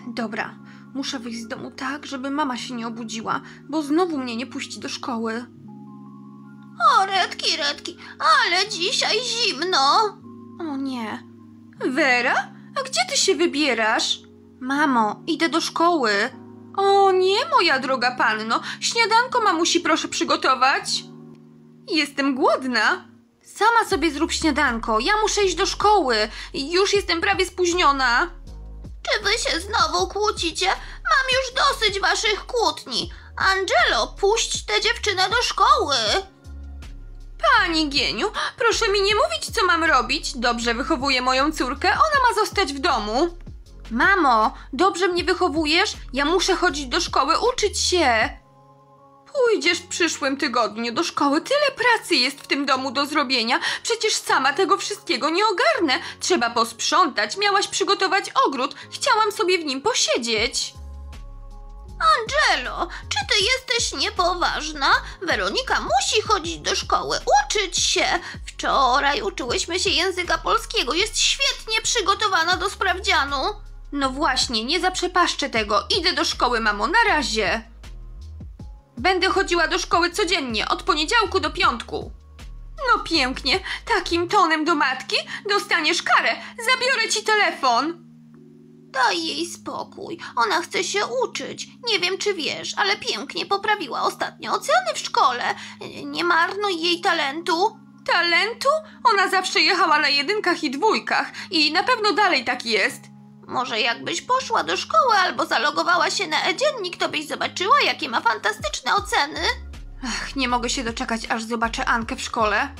Dobra, muszę wyjść z domu tak, żeby mama się nie obudziła, bo znowu mnie nie puści do szkoły. O, Redki, ale dzisiaj zimno. O nie. Wera? A gdzie ty się wybierasz? Mamo, idę do szkoły. O nie, moja droga panno. Śniadanko mamusi proszę przygotować. Jestem głodna. Sama sobie zrób śniadanko. Ja muszę iść do szkoły. Już jestem prawie spóźniona. Czy wy się znowu kłócicie? Mam już dosyć waszych kłótni. Angelo, puść tę dziewczynę do szkoły. Pani Gieniu, proszę mi nie mówić, co mam robić. Dobrze wychowuję moją córkę, ona ma zostać w domu. Mamo, dobrze mnie wychowujesz? Ja muszę chodzić do szkoły, uczyć się. Pójdziesz w przyszłym tygodniu do szkoły. Tyle pracy jest w tym domu do zrobienia. Przecież sama tego wszystkiego nie ogarnę. Trzeba posprzątać, miałaś przygotować ogród. Chciałam sobie w nim posiedzieć. Angelo, czy ty jesteś niepoważna? Weronika musi chodzić do szkoły, uczyć się. Wczoraj uczyłyśmy się języka polskiego, jest świetnie przygotowana do sprawdzianu. No właśnie, nie zaprzepaszczę tego. Idę do szkoły, mamo, na razie. Będę chodziła do szkoły codziennie, od poniedziałku do piątku. No pięknie, takim tonem do matki dostaniesz karę. Zabiorę ci telefon. Daj jej spokój, ona chce się uczyć. Nie wiem, czy wiesz, ale pięknie poprawiła ostatnio oceny w szkole. Nie marnuj jej talentu. Talentu? Ona zawsze jechała na 1 i 2 i na pewno dalej tak jest. Może jakbyś poszła do szkoły albo zalogowała się na e-dziennik, to byś zobaczyła, jakie ma fantastyczne oceny. Ach, nie mogę się doczekać, aż zobaczę Ankę w szkole.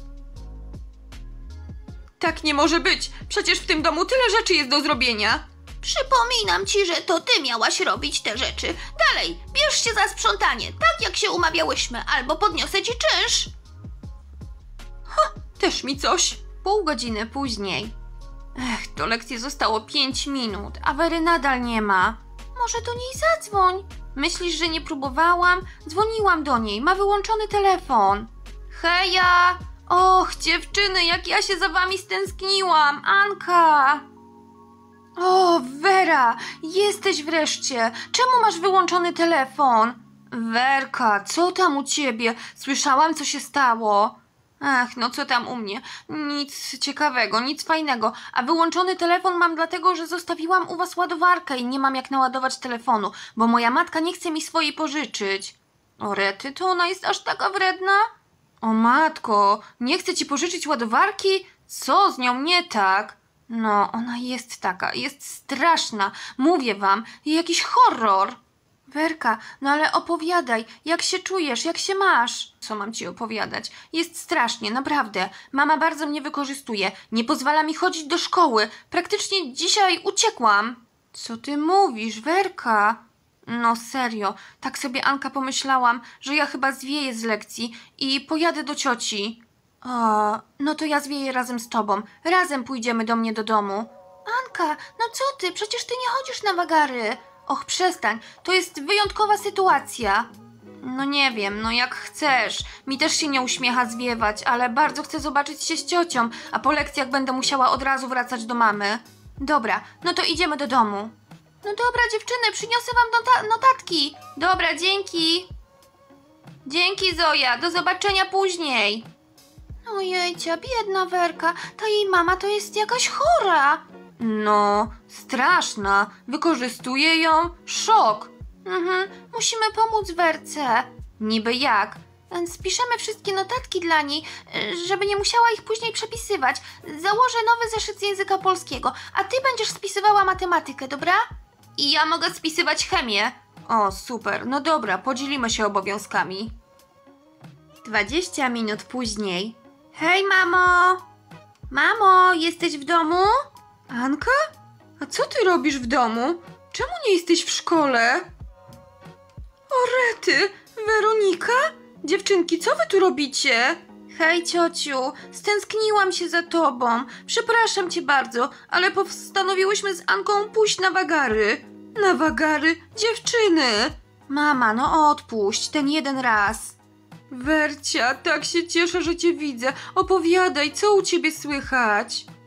Tak nie może być. Przecież w tym domu tyle rzeczy jest do zrobienia. Przypominam ci, że to ty miałaś robić te rzeczy. Dalej, bierz się za sprzątanie, tak jak się umawiałyśmy, albo podniosę ci czynsz. Też mi coś. Pół godziny później. Do lekcji zostało 5 minut, a Wery nadal nie ma. Może do niej zadzwoń. Myślisz, że nie próbowałam? Dzwoniłam do niej, ma wyłączony telefon. Heja! Och, dziewczyny, jak ja się za wami stęskniłam. Anka! O, Wera, jesteś wreszcie. Czemu masz wyłączony telefon? Werka, co tam u ciebie? Słyszałam, co się stało. Ach, no co tam u mnie? Nic ciekawego, nic fajnego. A wyłączony telefon mam dlatego, że zostawiłam u was ładowarkę i nie mam jak naładować telefonu, bo moja matka nie chce mi swojej pożyczyć. O rety, to ona jest aż taka wredna? O matko, nie chce ci pożyczyć ładowarki? Co z nią nie tak? No, ona jest taka, jest straszna. Mówię wam, jakiś horror. Werka, no ale opowiadaj, jak się czujesz, jak się masz? Co mam ci opowiadać? Jest strasznie, naprawdę. Mama bardzo mnie wykorzystuje, nie pozwala mi chodzić do szkoły. Praktycznie dzisiaj uciekłam. Co ty mówisz, Werka? No serio, tak sobie Anka pomyślałam, że ja chyba zwieję z lekcji i pojadę do cioci. O, no to ja zwieję razem z tobą. Razem pójdziemy do mnie do domu. Anka, no co ty? Przecież ty nie chodzisz na wagary. Och, przestań, to jest wyjątkowa sytuacja. No nie wiem, no jak chcesz. Mi też się nie uśmiecha zwiewać, ale bardzo chcę zobaczyć się z ciocią, a po lekcjach będę musiała od razu wracać do mamy. Dobra, no to idziemy do domu. No dobra, dziewczyny, przyniosę wam notatki. Dobra, dzięki. Dzięki, Zoja, do zobaczenia później. Ojejcia, biedna Werka, ta jej mama to jest jakaś chora. No, straszna. Wykorzystuje ją. Szok. Musimy pomóc Werce. Niby jak? Spiszemy wszystkie notatki dla niej, żeby nie musiała ich później przepisywać. Założę nowy zeszyt z języka polskiego, a ty będziesz spisywała matematykę, dobra? I ja mogę spisywać chemię. O, super. No dobra, podzielimy się obowiązkami. 20 minut później. Hej, mamo! Mamo, jesteś w domu? Anka? A co ty robisz w domu? Czemu nie jesteś w szkole? O rety, Weronika? Dziewczynki, co wy tu robicie? Hej, ciociu, stęskniłam się za tobą. Przepraszam cię bardzo, ale postanowiłyśmy z Anką pójść na wagary. Na wagary? Dziewczyny! Mama, no odpuść, ten jeden raz. Wercia, tak się cieszę, że cię widzę. Opowiadaj, co u ciebie słychać?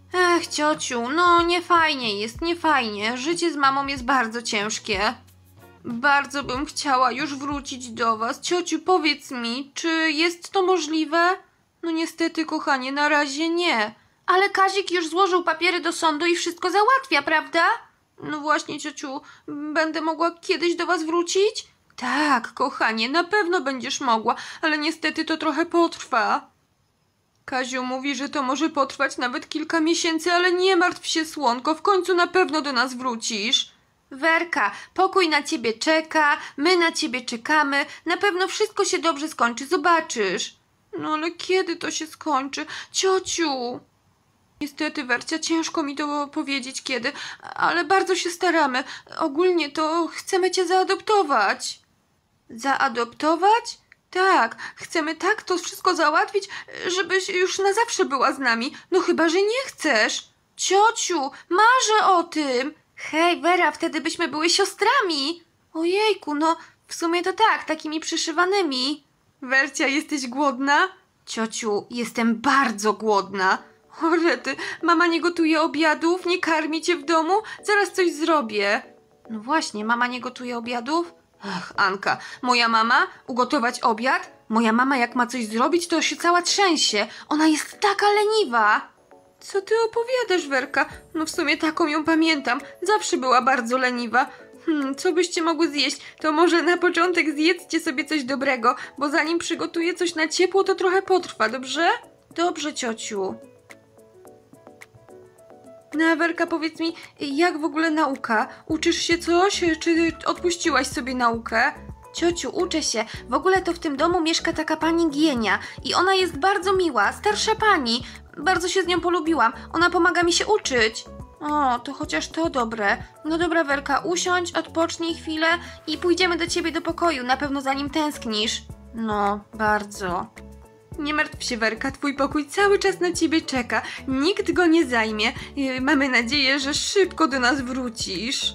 Ech, ciociu, no nie fajnie jest, nie fajnie. Życie z mamą jest bardzo ciężkie. Bardzo bym chciała już wrócić do was. Ciociu, powiedz mi, czy jest to możliwe? No niestety, kochanie, na razie nie. Ale Kazik już złożył papiery do sądu i wszystko załatwia, prawda? No właśnie, ciociu, będę mogła kiedyś do was wrócić? Tak, kochanie, na pewno będziesz mogła, ale niestety to trochę potrwa. Kaziu mówi, że to może potrwać nawet kilka miesięcy, ale nie martw się, słonko, w końcu na pewno do nas wrócisz. Werka, pokój na ciebie czeka, my na ciebie czekamy, na pewno wszystko się dobrze skończy, zobaczysz. No ale kiedy to się skończy? Ciociu! Niestety, Wercia, ciężko mi to powiedzieć kiedy, ale bardzo się staramy. Ogólnie to chcemy cię zaadoptować. Zaadoptować? Tak, chcemy tak to wszystko załatwić, żebyś już na zawsze była z nami. No chyba, że nie chcesz. Ciociu, marzę o tym. Hej, Wera, wtedy byśmy były siostrami. Ojejku, no w sumie to tak, takimi przyszywanymi. Wercia, jesteś głodna? Ciociu, jestem bardzo głodna. O rety, mama nie gotuje obiadów, nie karmi cię w domu? Zaraz coś zrobię. No właśnie, mama nie gotuje obiadów? Ach, Anka, moja mama ugotować obiad? Moja mama jak ma coś zrobić, to się cała trzęsie. Ona jest taka leniwa. Co ty opowiadasz, Werka? No w sumie taką ją pamiętam. Zawsze była bardzo leniwa. Co byście mogły zjeść? To może na początek zjedzcie sobie coś dobrego, bo zanim przygotuję coś na ciepło, to trochę potrwa, dobrze? Dobrze, ciociu. No, Werka, powiedz mi, jak w ogóle nauka? Uczysz się coś, czy odpuściłaś sobie naukę? Ciociu, uczę się. W ogóle to w tym domu mieszka taka pani Gienia i ona jest bardzo miła, starsza pani. Bardzo się z nią polubiłam. Ona pomaga mi się uczyć. O, to chociaż to dobre. No dobra, Werka, usiądź, odpocznij chwilę i pójdziemy do ciebie do pokoju, na pewno za nim tęsknisz. No, bardzo. Nie martw się, Werka, twój pokój cały czas na ciebie czeka. Nikt go nie zajmie. Mamy nadzieję, że szybko do nas wrócisz.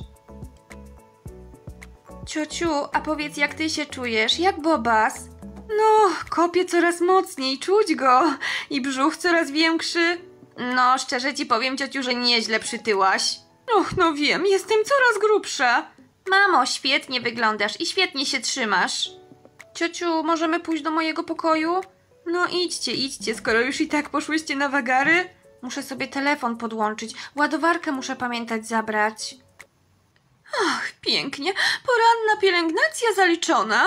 Ciociu, a powiedz, jak ty się czujesz? Jak Bobas? No, kopie coraz mocniej, czuć go. I brzuch coraz większy. No, szczerze ci powiem, ciociu, że nieźle przytyłaś. Och, no wiem, jestem coraz grubsza. Mamo, świetnie wyglądasz i świetnie się trzymasz. Ciociu, możemy pójść do mojego pokoju? No idźcie, idźcie, skoro już i tak poszłyście na wagary. Muszę sobie telefon podłączyć. Ładowarkę muszę pamiętać zabrać. Ach, pięknie. Poranna pielęgnacja zaliczona.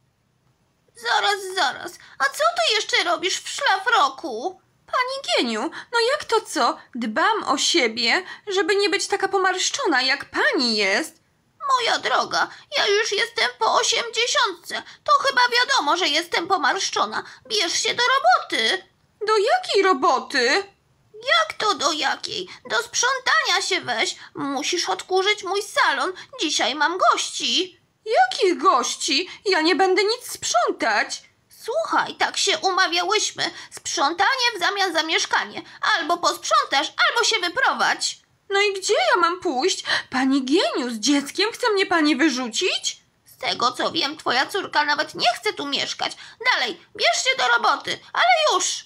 Zaraz. A co ty jeszcze robisz w szlafroku? Pani Gieniu, no jak to co? Dbam o siebie, żeby nie być taka pomarszczona, jak pani jest. Moja droga, ja już jestem po 80. To chyba wiadomo, że jestem pomarszczona. Bierz się do roboty. Do jakiej roboty? Jak to do jakiej? Do sprzątania się weź. Musisz odkurzyć mój salon. Dzisiaj mam gości. Jakich gości? Ja nie będę nic sprzątać. Słuchaj, tak się umawiałyśmy. Sprzątanie w zamian za mieszkanie. Albo posprzątasz, albo się wyprowadź. No i gdzie ja mam pójść? Pani Gieniu, z dzieckiem chce mnie pani wyrzucić? Z tego co wiem, twoja córka nawet nie chce tu mieszkać. Dalej, bierz się do roboty, ale już.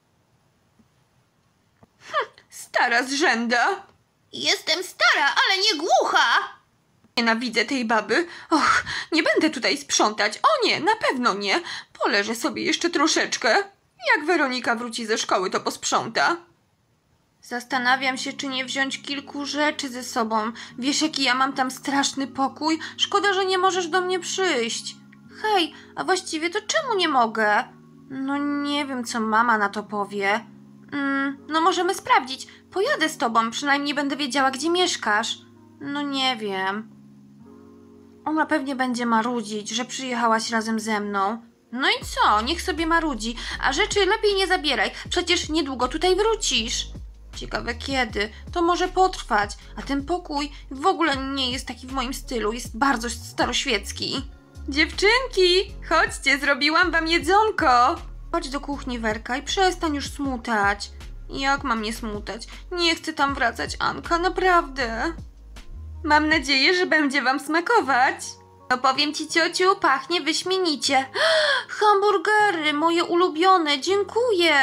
Stara zrzęda. Jestem stara, ale nie głucha. Nienawidzę tej baby. Och, nie będę tutaj sprzątać. O nie, na pewno nie. Poleżę sobie jeszcze troszeczkę. Jak Weronika wróci ze szkoły, to posprząta. Zastanawiam się, czy nie wziąć kilku rzeczy ze sobą. Wiesz, jaki ja mam tam straszny pokój? Szkoda, że nie możesz do mnie przyjść. Hej, a właściwie to czemu nie mogę? No nie wiem, co mama na to powie. No możemy sprawdzić. Pojadę z tobą, przynajmniej będę wiedziała, gdzie mieszkasz. No nie wiem. Ona pewnie będzie marudzić, że przyjechałaś razem ze mną. No i co? Niech sobie marudzi. A rzeczy lepiej nie zabieraj. Przecież niedługo tutaj wrócisz. Ciekawe kiedy. To może potrwać. A ten pokój w ogóle nie jest taki w moim stylu. Jest bardzo staroświecki. Dziewczynki, chodźcie, zrobiłam wam jedzonko. Chodź do kuchni, Werka, i przestań już smutać. Jak mam nie smutać? Nie chcę tam wracać, Anka, naprawdę. Mam nadzieję, że będzie wam smakować. No powiem ci, ciociu, pachnie wyśmienicie. Hamburgery, moje ulubione, dziękuję.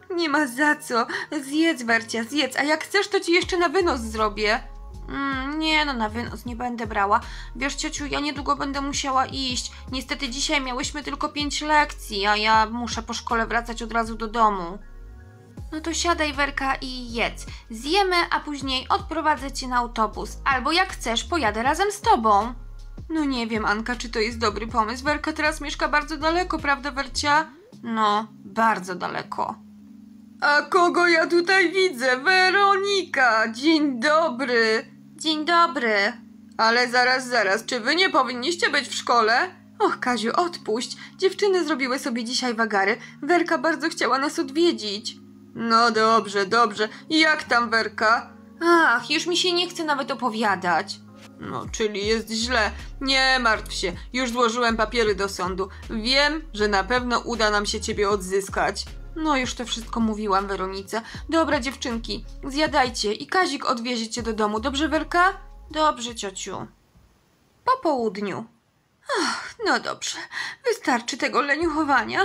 Nie ma za co. Zjedz, Wercia, zjedz. A jak chcesz, to ci jeszcze na wynos zrobię. Nie no, na wynos nie będę brała. Wiesz, ciociu, ja niedługo będę musiała iść. Niestety dzisiaj miałyśmy tylko 5 lekcji, a ja muszę po szkole wracać od razu do domu. No to siadaj, Werka, i jedz. Zjemy, a później odprowadzę cię na autobus. Albo jak chcesz, pojadę razem z tobą. No nie wiem, Anka, czy to jest dobry pomysł. Werka teraz mieszka bardzo daleko, prawda, Wercia? No, bardzo daleko. A kogo ja tutaj widzę? Weronika! Dzień dobry! Dzień dobry! Ale zaraz, czy wy nie powinniście być w szkole? Och, Kaziu, odpuść. Dziewczyny zrobiły sobie dzisiaj wagary. Werka bardzo chciała nas odwiedzić. No dobrze. I jak tam, Werka? Ach, już mi się nie chce nawet opowiadać. No, czyli jest źle. Nie martw się, już złożyłem papiery do sądu. Wiem, że na pewno uda nam się ciebie odzyskać. No, już to wszystko mówiłam, Weronice. Dobra, dziewczynki, zjadajcie i Kazik odwiezie cię do domu. Dobrze, Werka? Dobrze, ciociu. Po południu. Ach, no dobrze, wystarczy tego leniuchowania.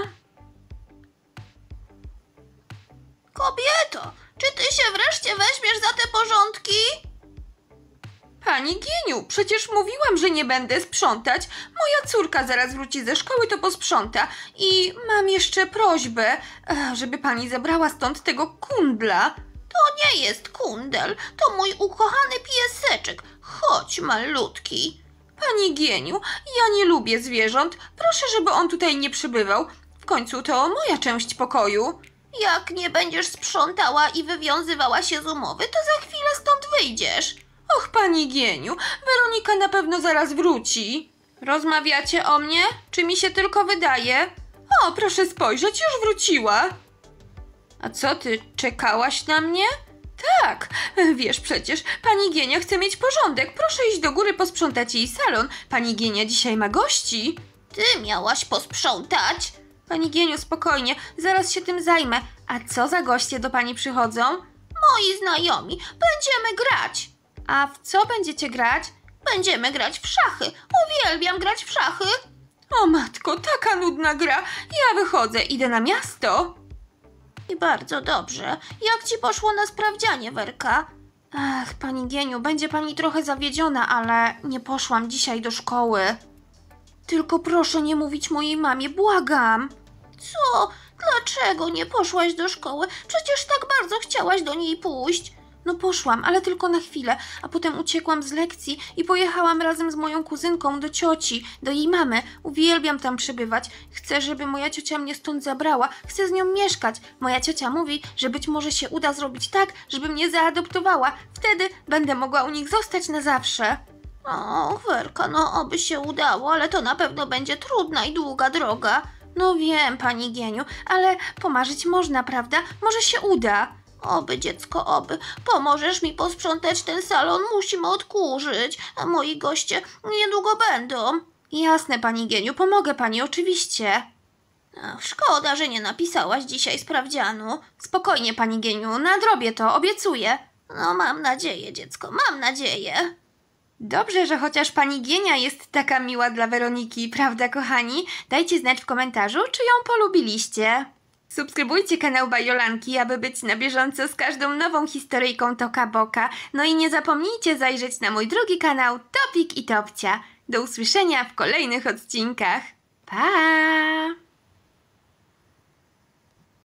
Kobieto, czy ty się wreszcie weźmiesz za te porządki? Pani Gieniu, przecież mówiłam, że nie będę sprzątać. Moja córka zaraz wróci ze szkoły, to posprząta. I mam jeszcze prośbę, żeby pani zabrała stąd tego kundla. To nie jest kundel, to mój ukochany pieseczek. Chodź, malutki. Pani Gieniu, ja nie lubię zwierząt. Proszę, żeby on tutaj nie przybywał. W końcu to moja część pokoju. Jak nie będziesz sprzątała i wywiązywała się z umowy, to za chwilę stąd wyjdziesz. Och, pani Gieniu, Weronika na pewno zaraz wróci. Rozmawiacie o mnie? Czy mi się tylko wydaje? O, proszę spojrzeć, już wróciła. A co, ty czekałaś na mnie? Tak, wiesz przecież, pani Gienia chce mieć porządek. Proszę iść do góry posprzątać jej salon. Pani Gienia dzisiaj ma gości. Ty miałaś posprzątać. Pani Gieniu, spokojnie, zaraz się tym zajmę. A co za goście do pani przychodzą? Moi znajomi, będziemy grać. A w co będziecie grać? Będziemy grać w szachy. Uwielbiam grać w szachy. O matko, taka nudna gra. Ja wychodzę, idę na miasto. I bardzo dobrze. Jak ci poszło na sprawdzianie, Werka? Ach, pani Gieniu, będzie pani trochę zawiedziona, ale nie poszłam dzisiaj do szkoły. Tylko proszę nie mówić mojej mamie, błagam. Co? Dlaczego nie poszłaś do szkoły? Przecież tak bardzo chciałaś do niej pójść. No poszłam, ale tylko na chwilę, a potem uciekłam z lekcji i pojechałam razem z moją kuzynką do cioci, do jej mamy. Uwielbiam tam przebywać. Chcę, żeby moja ciocia mnie stąd zabrała. Chcę z nią mieszkać. Moja ciocia mówi, że być może się uda zrobić tak, żeby mnie zaadoptowała. Wtedy będę mogła u nich zostać na zawsze. O, Werka, no oby się udało, ale to na pewno będzie trudna i długa droga. No wiem, pani Gieniu, ale pomarzyć można, prawda? Może się uda. Oby, dziecko, oby. Pomożesz mi posprzątać ten salon, musimy odkurzyć. A moi goście niedługo będą. Jasne, pani Gieniu, pomogę pani, oczywiście. Ach, szkoda, że nie napisałaś dzisiaj sprawdzianu. Spokojnie, pani Gieniu, nadrobię to, obiecuję. No, mam nadzieję, dziecko, mam nadzieję. Dobrze, że chociaż pani Gienia jest taka miła dla Weroniki, prawda, kochani? Dajcie znać w komentarzu, czy ją polubiliście. Subskrybujcie kanał Bajolanki, aby być na bieżąco z każdą nową historyjką Toka Boka. No i nie zapomnijcie zajrzeć na mój drugi kanał Topik i Topcia. Do usłyszenia w kolejnych odcinkach. Pa!